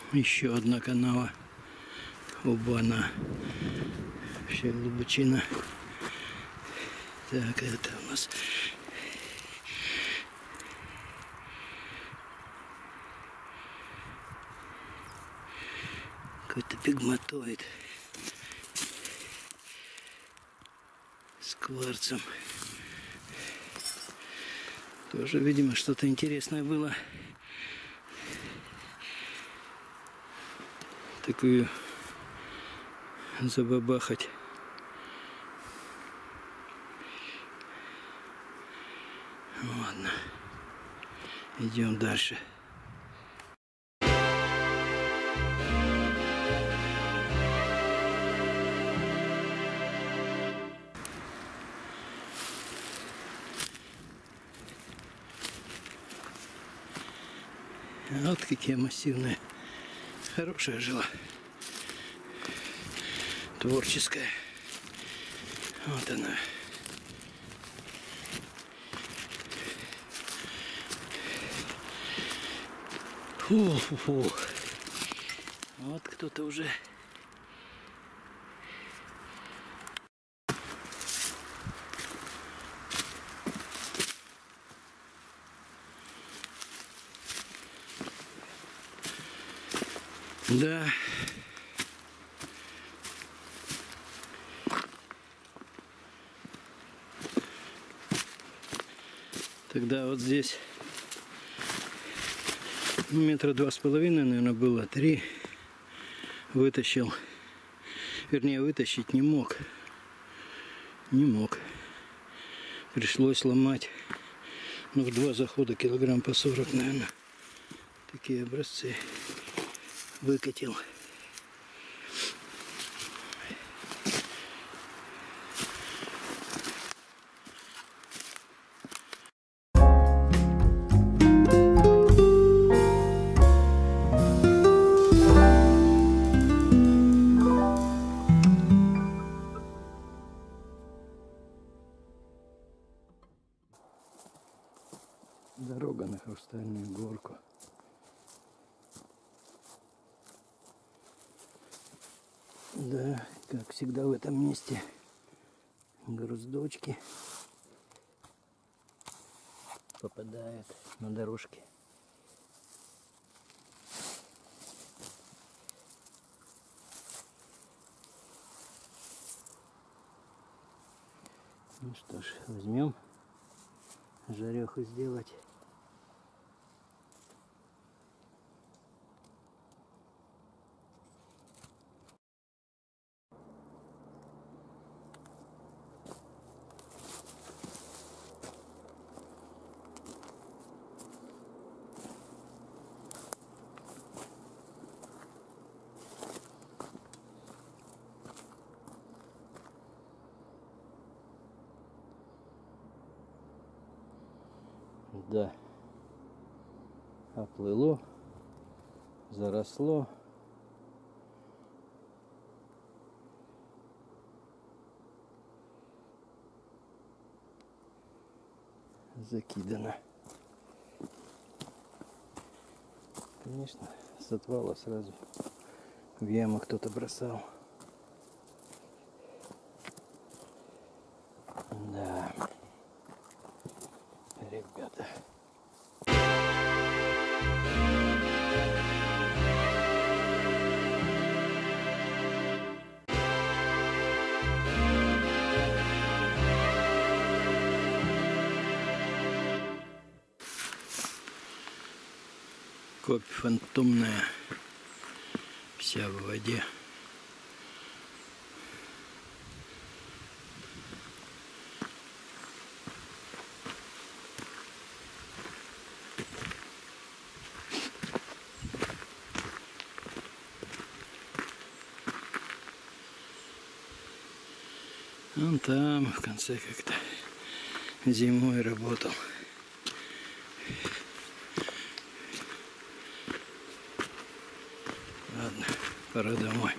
Еще одна канава. Оба-на. Вообще глубочина. Так, это у нас какой-то пигматоид с кварцем. Тоже, видимо, что-то интересное было. Такую забабахать. Ладно, идем дальше. Вот какие массивные. Хорошая жила. Творческая. Вот она. Фу-фу-фу. Вот кто-то уже. Да. Тогда вот здесь метра 2,5, наверное, было, 3 вытащил. Вернее, вытащить не мог. Не мог. Пришлось ломать. Ну, в 2 захода килограмм по 40, наверное. Такие образцы выкатил. Дорога на Хрустальную горку. Да, как всегда в этом месте груздочки попадают на дорожки. Ну что ж, возьмем жареху сделать. Да, оплыло, заросло. Закидано. Конечно, с отвала сразу в яму кто-то бросал. Да, ребята. Копь фантомная, вся в воде. Он там в конце как-то зимой работал. Ладно, пора домой.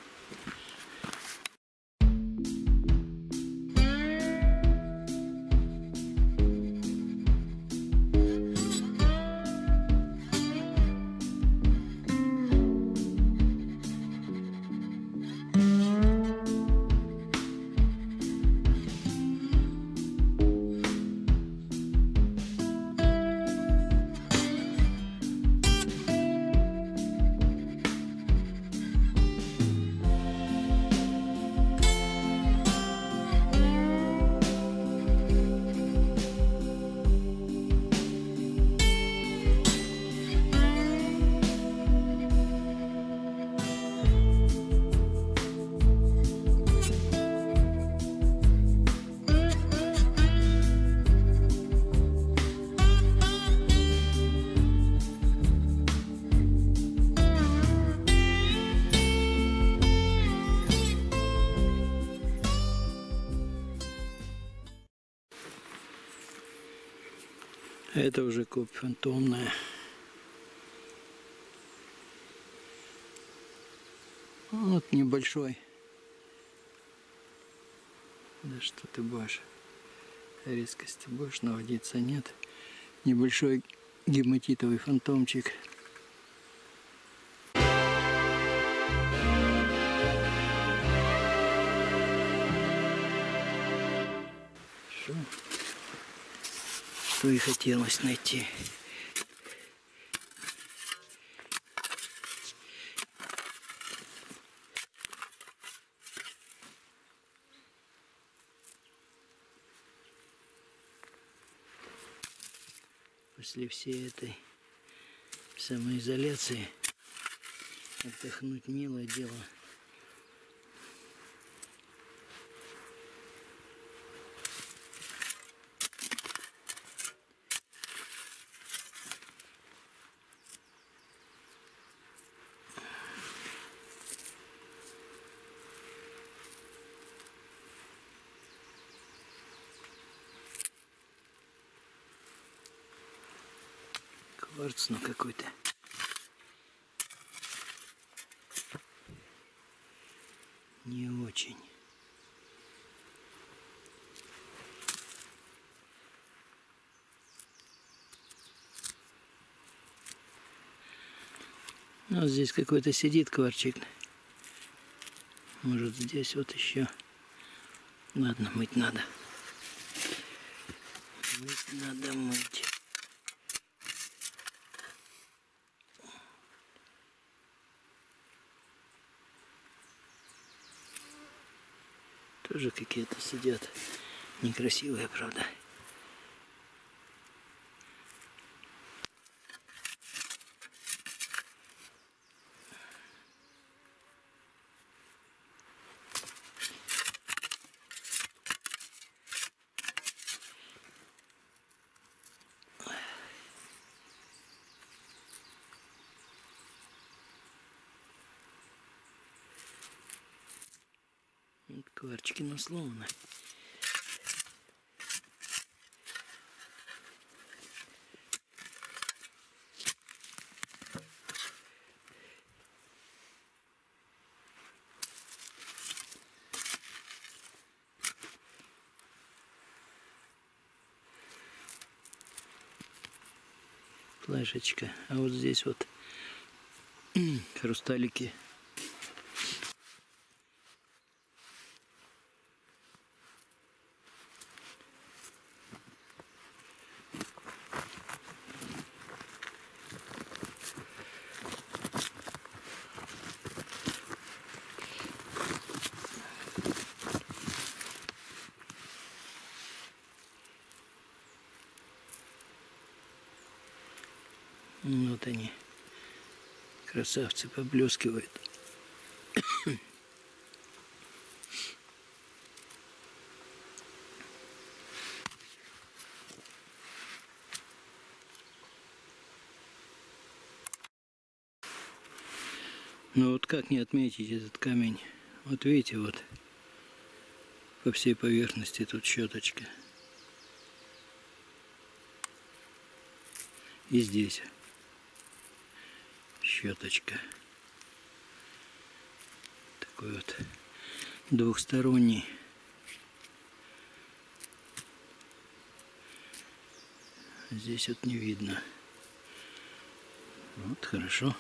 Это уже копь фантомная. Вот небольшой. Да что ты будешь? Резкости будешь наводиться? Нет. Небольшой гематитовый фантомчик. Что и хотелось найти. После всей этой самоизоляции отдохнуть милое дело. Кварц, ну какой-то. Не очень. Ну, здесь какой-то сидит кварчик. Может, здесь вот еще. Ладно, мыть надо. Мыть надо, мыть. Тоже какие-то сидят. Некрасивые, правда. Вот кварчики, ну словно. Флешечка. А вот здесь вот хрусталики. Вот они, красавцы, поблескивают. Ну вот как не отметить этот камень? Вот видите, вот по всей поверхности тут щеточка. И здесь щеточка. Такой вот двухсторонний. Здесь вот не видно. Вот хорошо.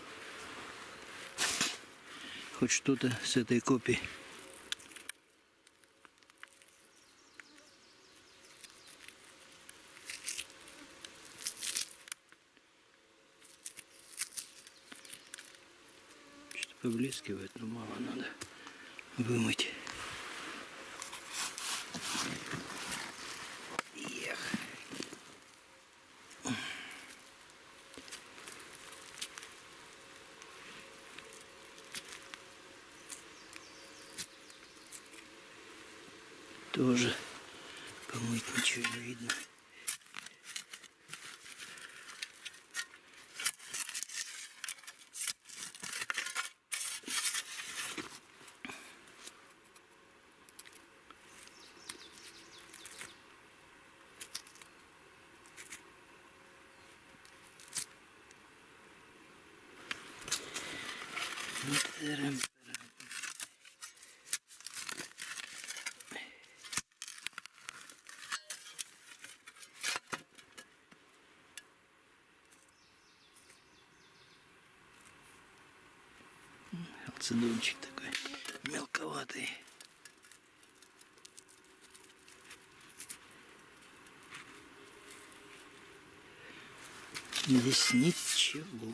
Хоть что-то с этой копии. Что-то поблескивает, но мало, надо вымыть. Эх. Тоже помыть ничего не видно. Халцедончик такой мелковатый. Здесь ничего.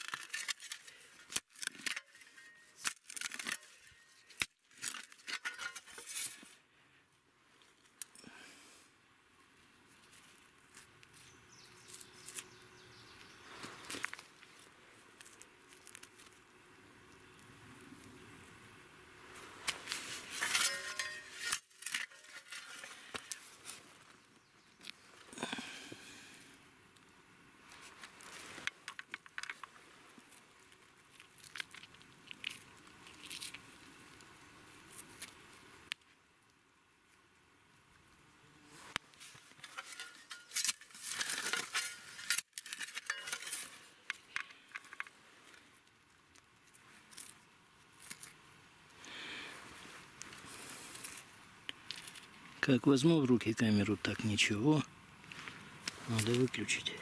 Как возьму в руки камеру, так ничего. Надо выключить.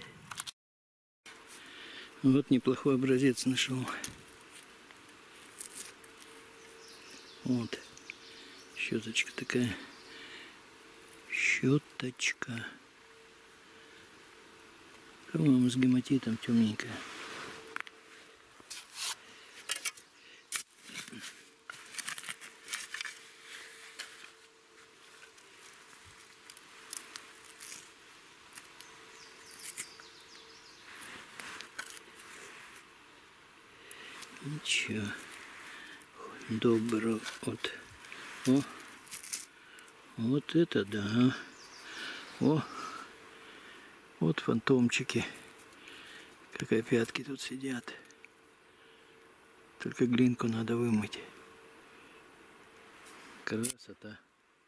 Вот неплохой образец нашел. Вот. Щеточка такая. Щеточка. По-моему, с гематитом темненькая. Ничего. Добро. Вот. О. Вот это да. О. Вот фантомчики. Как опятки тут сидят. Только глинку надо вымыть. Красота.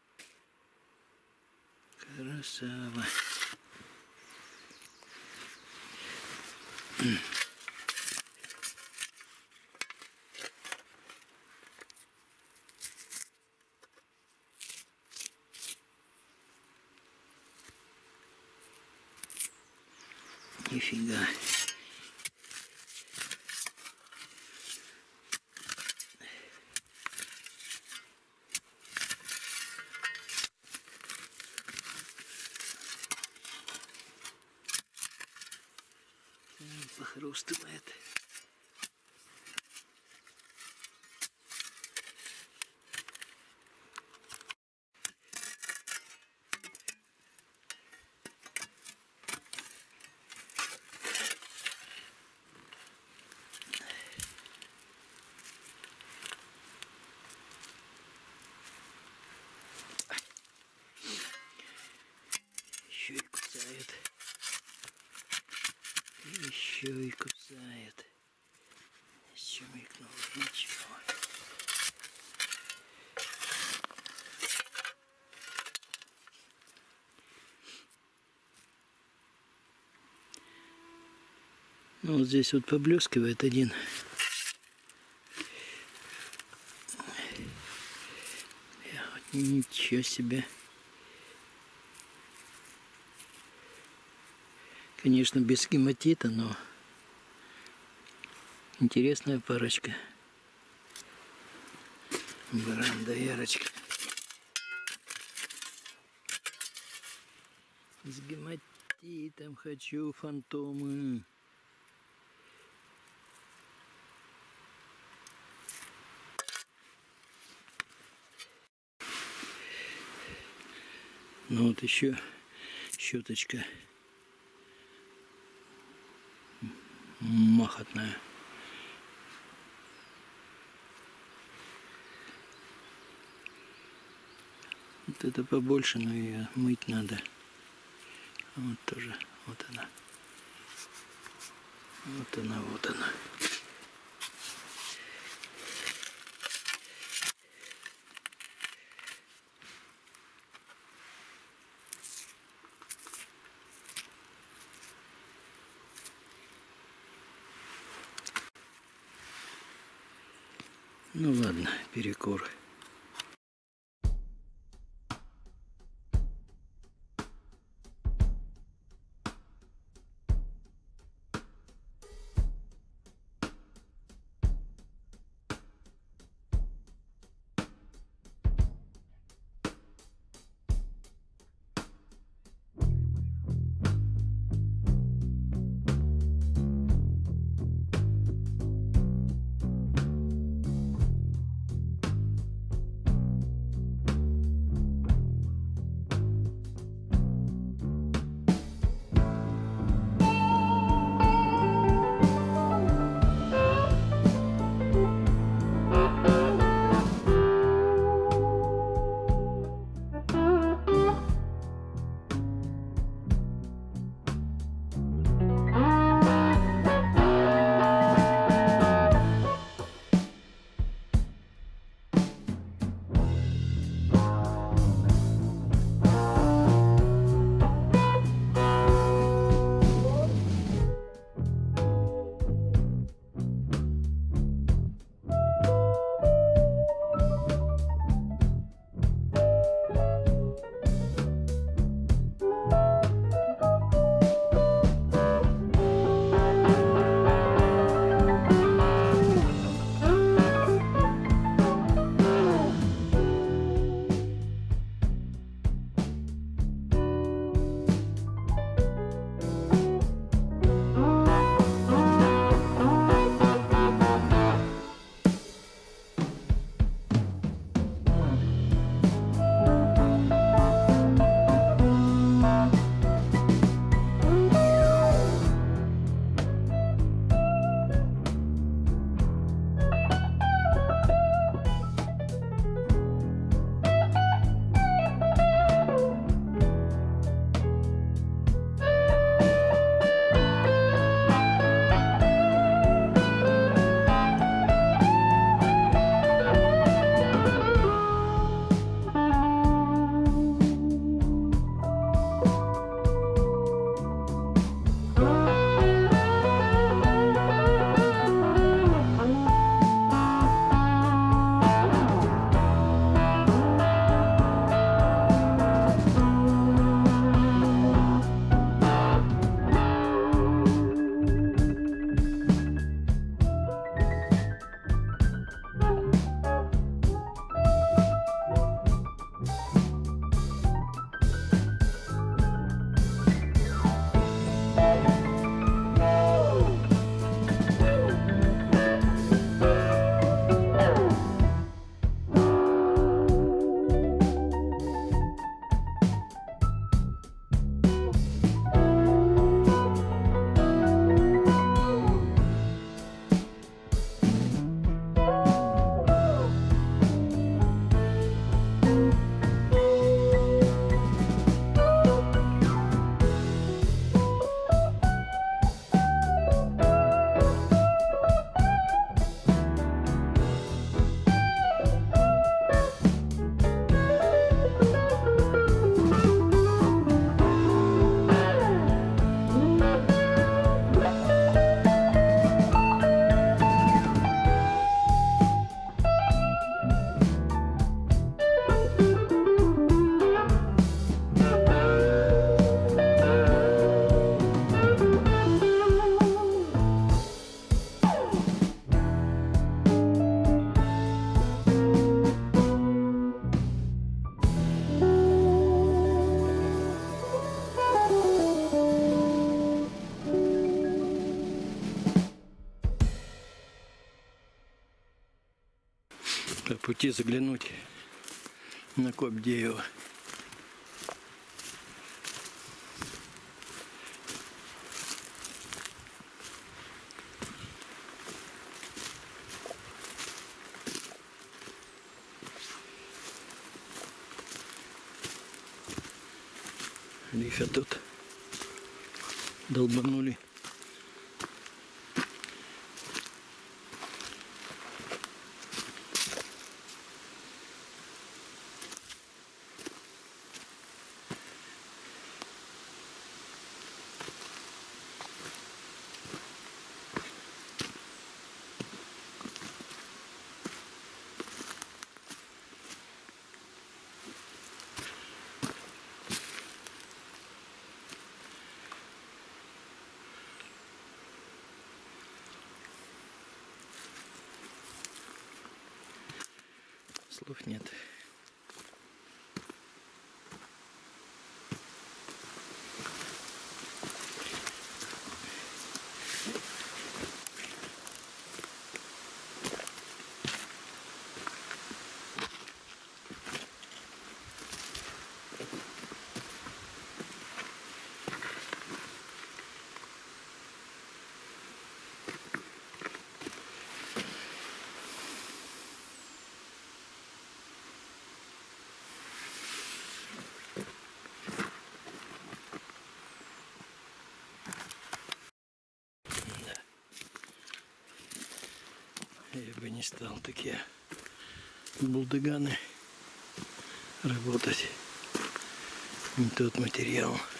Красава. Нифига. Похрустывает. Еще и кусает. Еще и кусает. Еще мелькнул. Ничего. Ну, вот здесь вот поблескивает один. Ничего себе. Конечно, без гематита, но интересная парочка. Баран да ярочка. С гематитом хочу фантомы. Ну вот еще щеточка махотная. Вот это побольше, но ее мыть надо. Вот тоже, вот она. Вот она, вот она. Ну ладно, перекур. По пути заглянуть на Кобдеева. Лихо тут долбанули. слов нет. Я бы не стал такие булдыганы работать. Не тот материал.